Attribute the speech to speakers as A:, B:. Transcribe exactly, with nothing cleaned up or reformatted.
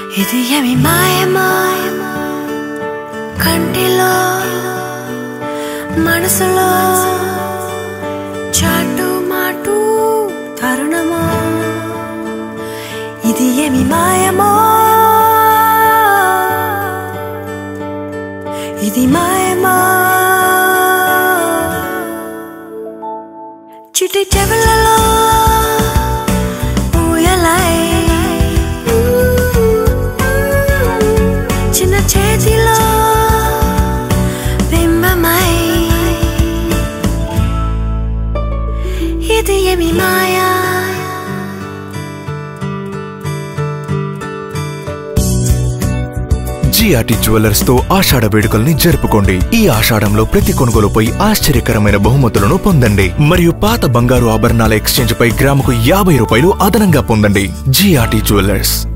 A: ఇది ఏమి మాయమా కంటిలో మనసులో చాటు మాటు తరుణమో ఇది ఏమి మాయమో ఇది మాయమా చిటి చెవులలో ఊయలై చిన్న చేతిలో బింబమై ఇది ఏమి మాయా
B: G R T జ్యువెలర్స్ తో ఆషాఢ వేడుకల్ని జరుపుకోండి. ఈ ఆషాఢంలో ప్రతి కొనుగోలుపై ఆశ్చర్యకరమైన బహుమతులను పొందండి మరియు పాత బంగారు ఆభరణాల ఎక్స్చేంజ్ పై గ్రాముకు యాభై రూపాయలు అదనంగా పొందండి. G R T jewellers.